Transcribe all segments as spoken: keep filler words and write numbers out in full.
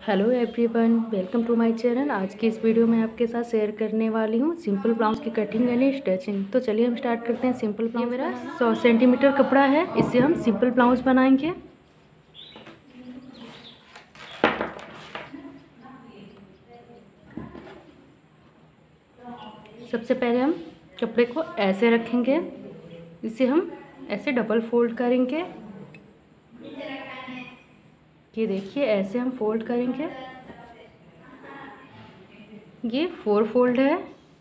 Hello everyone, welcome to my channel. आज की इस वीडियो में आपके साथ शेयर करने वाली हूँ सिंपल ब्लाउज की कटिंग यानी स्टिचिंग। तो चलिए हम स्टार्ट करते हैं। सिंपल ब्लाउज मेरा सौ सेंटीमीटर कपड़ा है, इससे हम सिंपल ब्लाउज बनाएंगे। सबसे पहले हम कपड़े को ऐसे रखेंगे, इसे हम ऐसे डबल फोल्ड करेंगे। ये देखिए, ऐसे हम फोल्ड करेंगे। ये फोर फोल्ड है।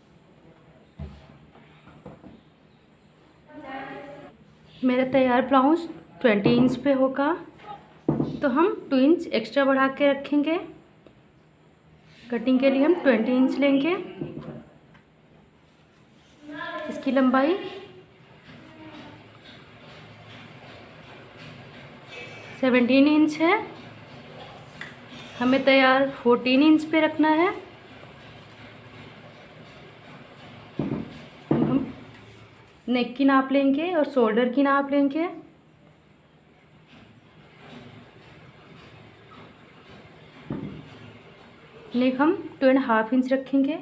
मेरा तैयार ब्लाउज ट्वेंटी इंच पे होगा, तो हम टू इंच एक्स्ट्रा बढ़ा के रखेंगे। कटिंग के लिए हम ट्वेंटी इंच लेंगे। इसकी लंबाई सेवनटीन इंच है। हमें तैयार फोर्टीन इंच पे रखना है। हम नेक की नाप लेंगे और शोल्डर की नाप लेंगे। नेक हम टू एंड हाफ इंच रखेंगे।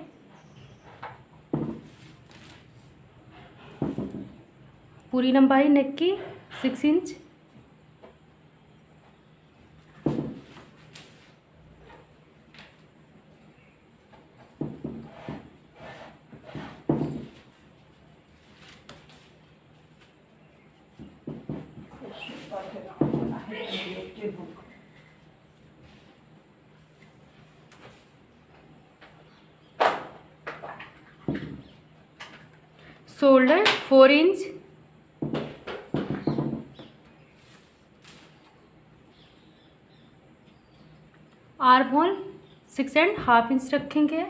पूरी लंबाई नेक की six inch. Shoulder four inch. Arm hole six and half inch रखेंगे।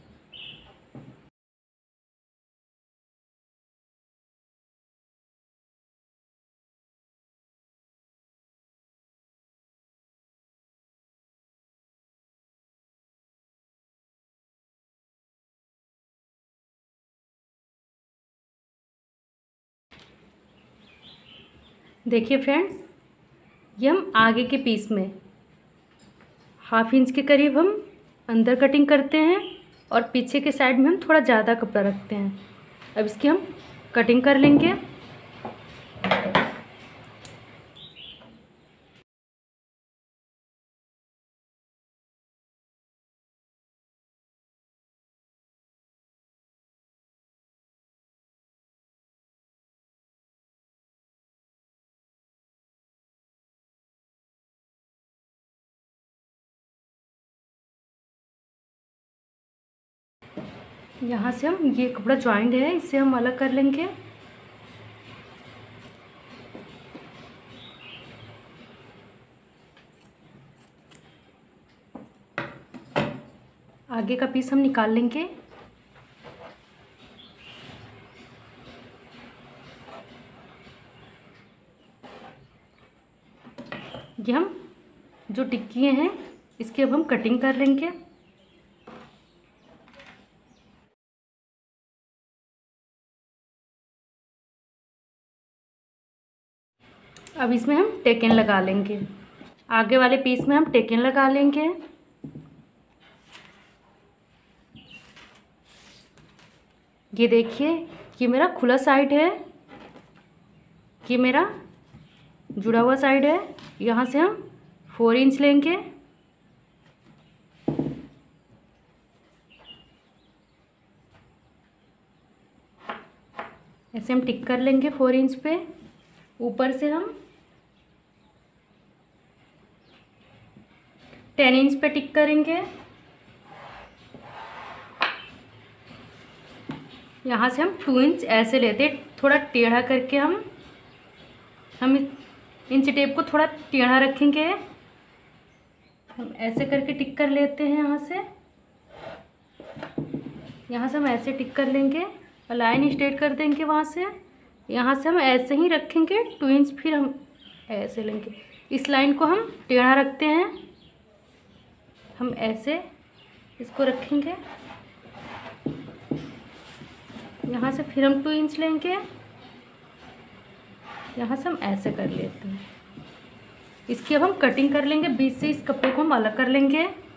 देखिए फ्रेंड्स, ये हम आगे के पीस में हाफ इंच के करीब हम अंदर कटिंग करते हैं और पीछे के साइड में हम थोड़ा ज़्यादा कपड़ा रखते हैं। अब इसकी हम कटिंग कर लेंगे। यहाँ से हम ये कपड़ा जॉइंट है, इसे हम अलग कर लेंगे। आगे का पीस हम निकाल लेंगे। ये हम जो टिक्कियाँ हैं इसकी अब हम कटिंग कर लेंगे। अब इसमें हम टेकन लगा लेंगे। आगे वाले पीस में हम टेकन लगा लेंगे। ये देखिए, ये मेरा खुला साइड है, ये मेरा जुड़ा हुआ साइड है। यहाँ से हम फोर इंच लेंगे। ऐसे हम टिक कर लेंगे फोर इंच पे। ऊपर से हम टेन इंच पे टिक करेंगे। यहाँ से हम टू इंच ऐसे लेते, थोड़ा टेढ़ा करके हम हम इंच टेप को थोड़ा टेढ़ा रखेंगे। हम ऐसे करके टिक कर लेते हैं। यहाँ से यहाँ से हम ऐसे टिक कर लेंगे और लाइन स्ट्रेट कर देंगे। वहाँ से यहाँ से हम ऐसे ही रखेंगे टू इंच, फिर हम ऐसे लेंगे। इस लाइन को हम टेढ़ा रखते हैं। हम ऐसे इसको रखेंगे। यहाँ से फिर हम टू इंच लेंगे। यहाँ से हम ऐसे कर लेते हैं। इसकी अब हम कटिंग कर लेंगे। बीच से इस कपड़े को हम अलग कर लेंगे।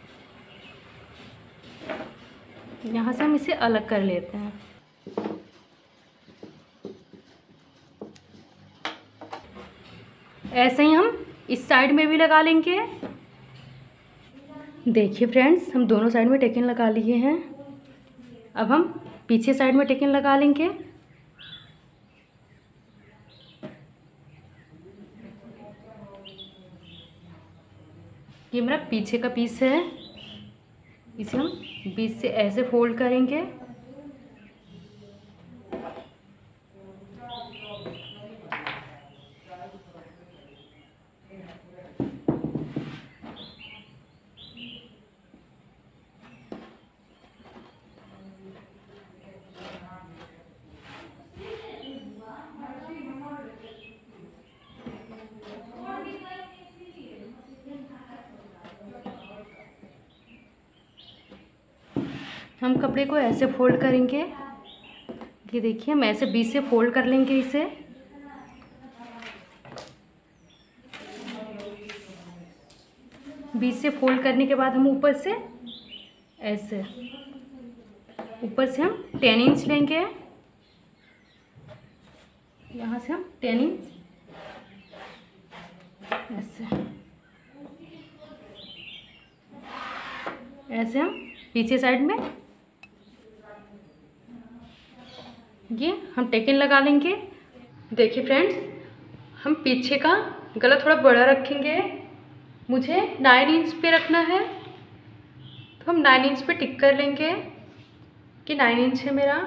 यहाँ से हम इसे अलग कर लेते हैं। ऐसे ही हम इस साइड में भी लगा लेंगे। देखिए फ्रेंड्स, हम दोनों साइड में टेकिन लगा लिए हैं। अब हम पीछे साइड में टेकिन लगा लेंगे। ये मेरा पीछे का पीस है, इसे हम बीच से ऐसे फोल्ड करेंगे। हम कपड़े को ऐसे फोल्ड करेंगे। ये देखिए, हम ऐसे बीच से फोल्ड कर लेंगे इसे। बीच से फोल्ड करने के बाद हम ऊपर से ऐसे ऊपर से हम टेन इंच लेंगे। यहाँ से हम टेन इंच ऐसे ऐसे हम पीछे साइड में ये हम टेकिन लगा लेंगे। देखिए फ्रेंड्स, हम पीछे का गला थोड़ा बड़ा रखेंगे। मुझे नाइन इंच पे रखना है, तो हम नाइन इंच पे टिक कर लेंगे कि नाइन इंच है मेरा।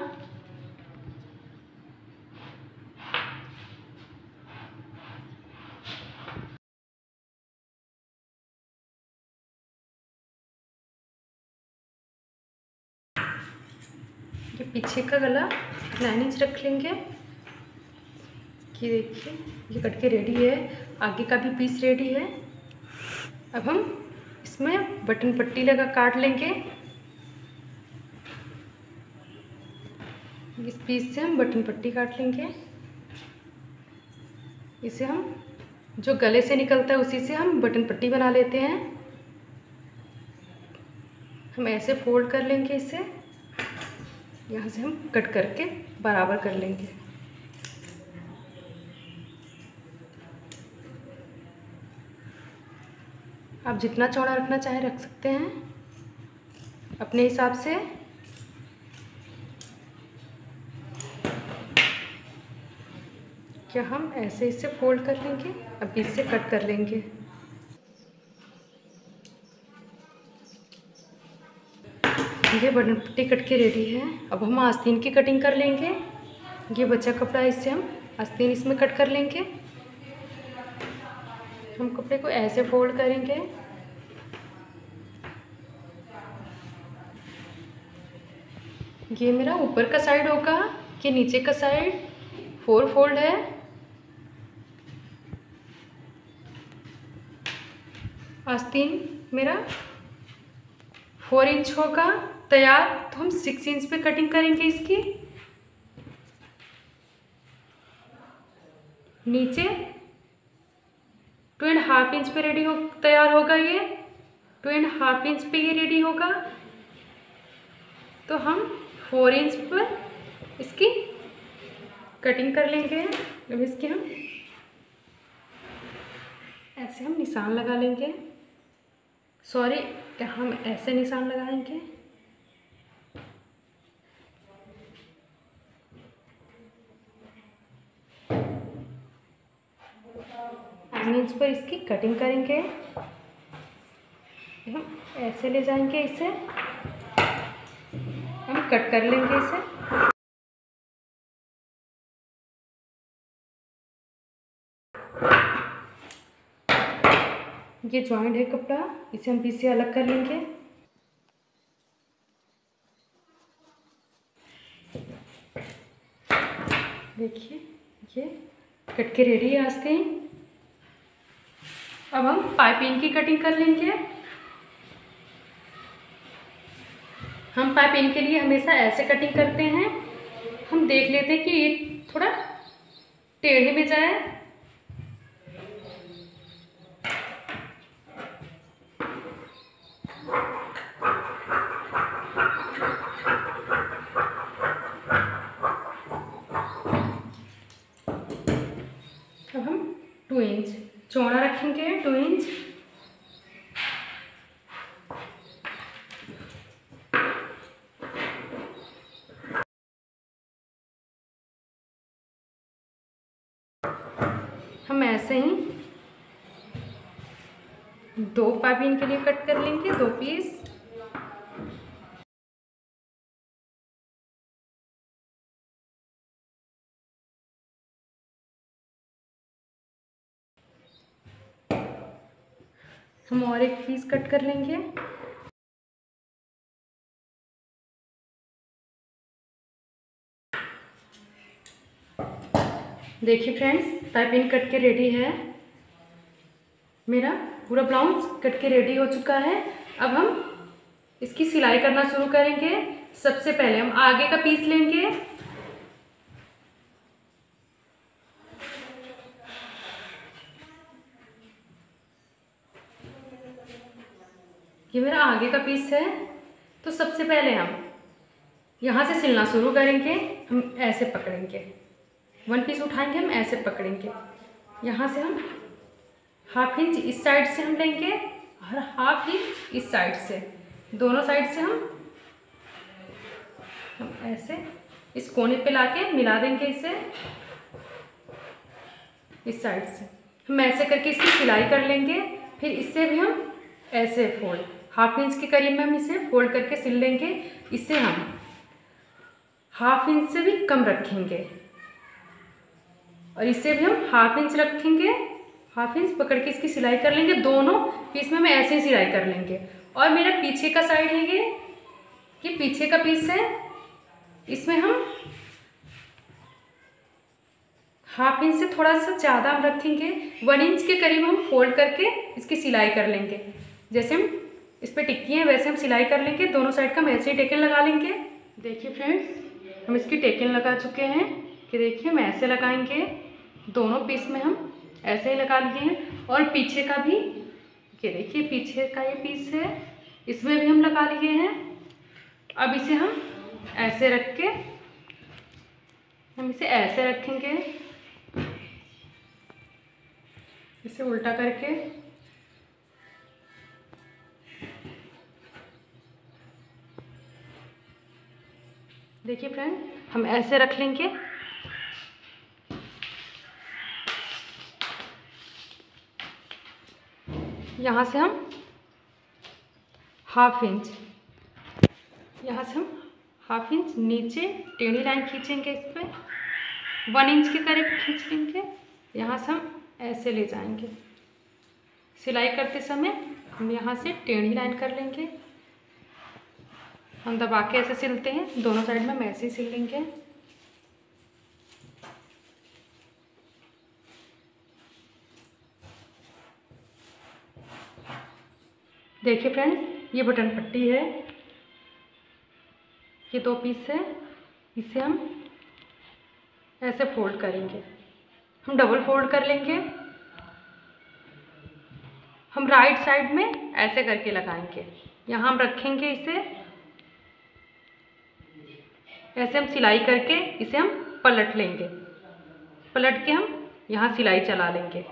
ये पीछे का गला नाइन इंच रख लेंगे। ये देखिए, ये कट के रेडी है। आगे का भी पीस रेडी है। अब हम इसमें बटन पट्टी लगा काट लेंगे। इस पीस से हम बटन पट्टी काट लेंगे। इसे हम जो गले से निकलता है उसी से हम बटन पट्टी बना लेते हैं। हम ऐसे फोल्ड कर लेंगे इसे। यहाँ से हम कट करके बराबर कर लेंगे। आप जितना चौड़ा रखना चाहे रख सकते हैं अपने हिसाब से। क्या हम ऐसे इसे फोल्ड कर लेंगे, अब इससे कट कर लेंगे। ये बटन पट्टी कट के रेडी है। अब हम आस्तीन की कटिंग कर लेंगे। ये बचा कपड़ा, इससे हम आस्तीन इसमें कट कर लेंगे। हम कपड़े को ऐसे फोल्ड करेंगे। ये मेरा ऊपर का साइड होगा, ये नीचे का साइड फोर फोल्ड है। आस्तीन मेरा फोर इंच होगा तैयार, तो हम सिक्स इंच पे कटिंग करेंगे इसकी। नीचे टू एंड हाफ इंच पे रेडी हो तैयार होगा। ये टू एंड हाफ इंच पे ये रेडी होगा, तो हम फोर इंच पर इसकी कटिंग कर लेंगे। अब इसके हम ऐसे हम निशान लगा लेंगे। सॉरी, हम ऐसे निशान लगाएंगे। नाइन इंच पर इसकी कटिंग करेंगे। हम ऐसे ले जाएंगे, इसे हम कट कर लेंगे इसे। ये जॉइंट है कपड़ा, इसे हम पीस से अलग कर लेंगे। देखिए, ये कट के रेडी है आस्तीन। अब हम पाइपिंग की कटिंग कर लेंगे। हम पाइपिंग के लिए हमेशा ऐसे कटिंग करते हैं। हम देख लेते हैं कि ये थोड़ा टेढ़े में जाए। पाइपिंग के लिए कट कर लेंगे दो पीस। हम और एक पीस कट कर लेंगे। देखिए फ्रेंड्स, पाइपिंग कट के रेडी है। मेरा पूरा ब्लाउज कट के रेडी हो चुका है। अब हम इसकी सिलाई करना शुरू करेंगे। सबसे पहले हम आगे का पीस लेंगे। ये मेरा आगे का पीस है। तो सबसे पहले हम यहाँ से सिलना शुरू करेंगे। हम ऐसे पकड़ेंगे, वन पीस उठाएंगे, हम ऐसे पकड़ेंगे। यहाँ से हम हाफ इंच इस साइड से हम लेंगे और हाफ इंच इस साइड से, दोनों साइड से हम हम ऐसे इस कोने पे लाके मिला देंगे इसे इस साइड से। हम ऐसे करके इसकी सिलाई कर लेंगे। फिर इससे भी हम ऐसे फोल्ड हाफ इंच के करीब में हम इसे फोल्ड करके सिल लेंगे। इससे हम हाफ इंच से भी कम रखेंगे और इससे भी हम हाफ इंच रखेंगे। हाफ इंच पकड़ के इसकी सिलाई कर लेंगे। दोनों पीस में हम ऐसे ही सिलाई कर लेंगे। और मेरा पीछे का साइड है, ये ये पीछे का पीस है। इसमें हम हाफ इंच से थोड़ा सा ज़्यादा हम रखेंगे। वन इंच के करीब हम फोल्ड करके इसकी सिलाई कर लेंगे। जैसे हम इस पर टिक्की है वैसे हम सिलाई कर लेंगे। दोनों साइड का हम ऐसे ही टेकन लगा लेंगे। देखिए फ्रेंड्स, हम इसकी टेकन लगा चुके हैं कि देखिए हम ऐसे लगाएंगे। दोनों पीस में हम ऐसे ही लगा लिए हैं। और पीछे का भी ये देखिए, पीछे का ये पीस है, इसमें भी हम लगा लिए हैं। अब इसे हम ऐसे रख के हम इसे ऐसे रखेंगे, इसे उल्टा करके। देखिए फ्रेंड, हम ऐसे रख लेंगे। यहाँ से हम हाफ इंच यहाँ से हम हाफ इंच नीचे टेढ़ी लाइन खींचेंगे। इस पर वन इंच के करीब खींच लेंगे। यहाँ से हम ऐसे ले जाएंगे। सिलाई करते समय हम यहाँ से टेढ़ी लाइन कर लेंगे। हम दबा के ऐसे सिलते हैं। दोनों साइड में हम ऐसे ही सिल लेंगे। देखिए फ्रेंड्स, ये बटन पट्टी है, ये दो पीस है। इसे हम ऐसे फोल्ड करेंगे। हम डबल फोल्ड कर लेंगे। हम राइट साइड में ऐसे करके लगाएंगे। यहाँ हम रखेंगे इसे ऐसे। हम सिलाई करके इसे हम पलट लेंगे। पलट के हम यहाँ सिलाई चला लेंगे।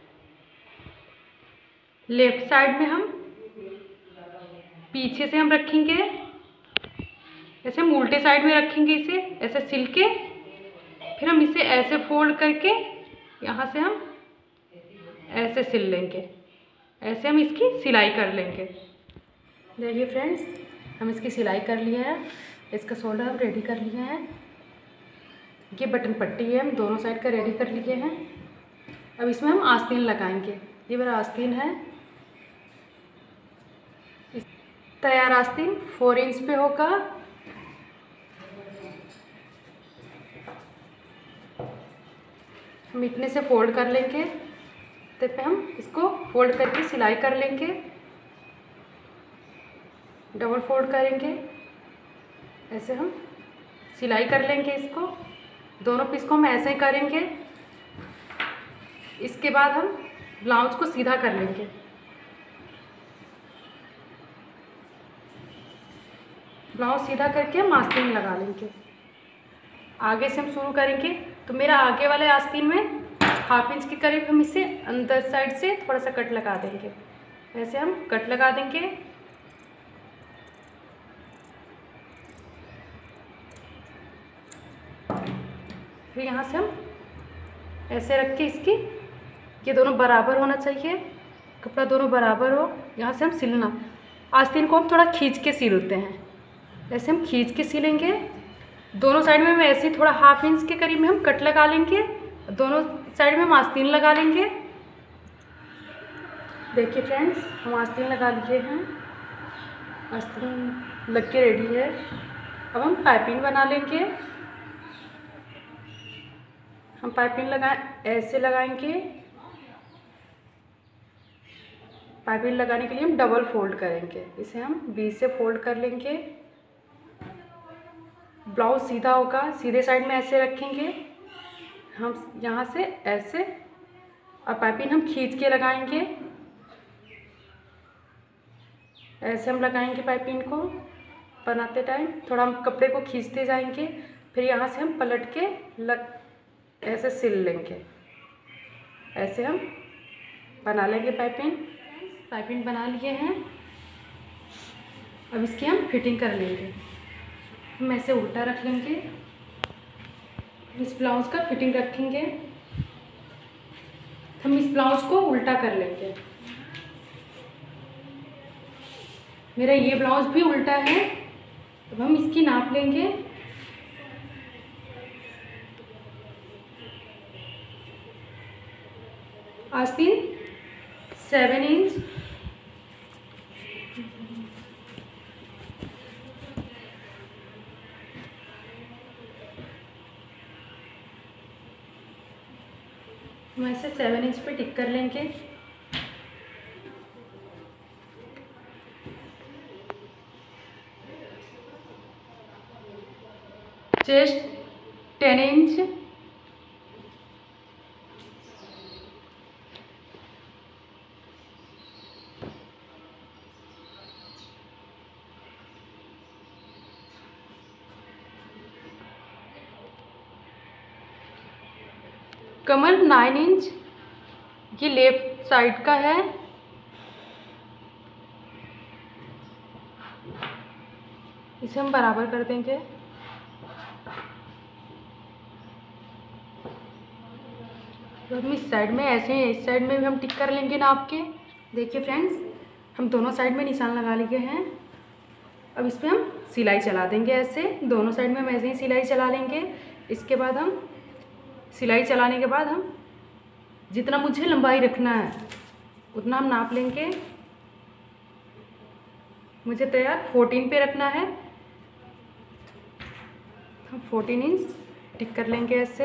लेफ्ट साइड में हम पीछे से हम रखेंगे, ऐसे हम उल्टे साइड में रखेंगे इसे ऐसे सिल के। फिर हम इसे ऐसे फोल्ड करके यहाँ से हम ऐसे सिल लेंगे। ऐसे हम इसकी सिलाई कर लेंगे। देखिए फ्रेंड्स, हम इसकी सिलाई कर लिए हैं। इसका शोल्डर हम रेडी कर लिए हैं। ये बटन पट्टी है, हम दोनों साइड का रेडी कर लिए हैं। अब इसमें हम आस्तीन लगाएंगे। ये मेरा आस्तीन है। तैयार आस्तीन फोर इंच पे होगा। हम इतने से फोल्ड कर लेंगे। तो पे हम इसको फोल्ड करके सिलाई कर लेंगे। डबल फोल्ड करेंगे, ऐसे हम सिलाई कर लेंगे इसको। दोनों पीस को हम ऐसे ही करेंगे। इसके बाद हम ब्लाउज को सीधा कर लेंगे। ब्लाउज सीधा करके हम आस्तीन लगा लेंगे। आगे से हम शुरू करेंगे। तो मेरा आगे वाले आस्तीन में हाफ इंच के करीब हम इसे अंदर साइड से थोड़ा सा कट लगा देंगे। ऐसे हम कट लगा देंगे। फिर यहाँ से हम ऐसे रख के इसकी ये दोनों बराबर होना चाहिए। कपड़ा दोनों बराबर हो, यहाँ से हम सिलना। आस्तीन को हम थोड़ा खींच के सिलते हैं, ऐसे हम खींच के सिलेंगे। दोनों साइड में हम ऐसे ही थोड़ा हाफ इंच के करीब में हम कट लगा लेंगे, दोनों साइड में हम आस्तीन लगा लेंगे। देखिए फ्रेंड्स, हम आस्तीन लगा लिए हैं, आस्तीन लग के रेडी है। अब हम पाइपिंग बना लेंगे। हम पाइपिंग लगाए ऐसे लगाएंगे। पाइपिंग लगाने के लिए हम डबल फोल्ड करेंगे, इसे हम बीच से फोल्ड कर लेंगे। ब्लाउज सीधा होगा, सीधे साइड में ऐसे रखेंगे हम, यहाँ से ऐसे, और पाइपिंग हम खींच के लगाएंगे। ऐसे हम लगाएंगे पाइपिंग को बनाते टाइम, थोड़ा हम कपड़े को खींचते जाएंगे, फिर यहाँ से हम पलट के लग ऐसे सिल लेंगे। ऐसे हम बना लेंगे पाइपिंग। पाइपिंग बना लिए हैं, अब इसकी हम फिटिंग कर लेंगे। हम ऐसे उल्टा रख लेंगे, इस ब्लाउज़ का फिटिंग रखेंगे। हम इस ब्लाउज़ को उल्टा कर लेंगे। मेरा ये ब्लाउज़ भी उल्टा है, अब हम इसकी नाप लेंगे। आस्तीन सेवन इंच, हम ऐसे सेवन इंच पे टिक कर लेंगे। चेस्ट टेन इंच, कमर नाइन इंच, ये लेफ्ट साइड का है। इसे हम बराबर कर देंगे। तो हम इस साइड में ऐसे ही, इस साइड में भी हम टिक कर लेंगे नाप के। देखिए फ्रेंड्स, हम दोनों साइड में निशान लगा लिए हैं। अब इस पर हम सिलाई चला देंगे, ऐसे दोनों साइड में हम ऐसे ही सिलाई चला लेंगे। इसके बाद हम सिलाई चलाने के बाद हम जितना मुझे लंबाई रखना है उतना हम नाप लेंगे। मुझे तैयार फोर्टीन पे रखना है, हम फोर्टीन इंच टिक कर लेंगे। ऐसे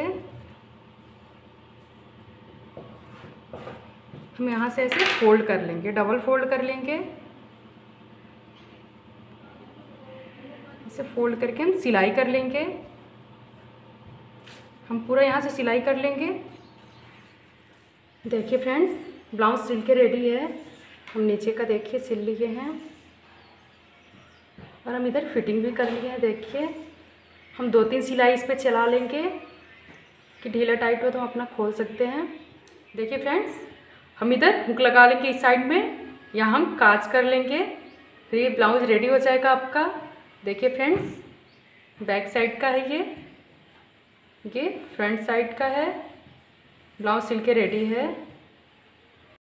हम यहाँ से ऐसे फोल्ड कर लेंगे, डबल फोल्ड कर लेंगे। इसे फोल्ड करके हम सिलाई कर लेंगे। हम पूरा यहाँ से सिलाई कर लेंगे। देखिए फ्रेंड्स, ब्लाउज सिल के रेडी है। हम नीचे का देखिए सिल लिए हैं, और हम इधर फिटिंग भी कर लिए हैं। देखिए, हम दो तीन सिलाई इस पर चला लेंगे कि ढीला टाइट हो तो हम अपना खोल सकते हैं। देखिए फ्रेंड्स, हम इधर हुक लगा लेंगे इस साइड में, यहाँ हम काज कर लेंगे, फिर ये ब्लाउज रेडी हो जाएगा आपका। देखिए फ्रेंड्स, बैक साइड का है, ये ये फ्रंट साइड का है। ब्लाउज सिल के रेडी है।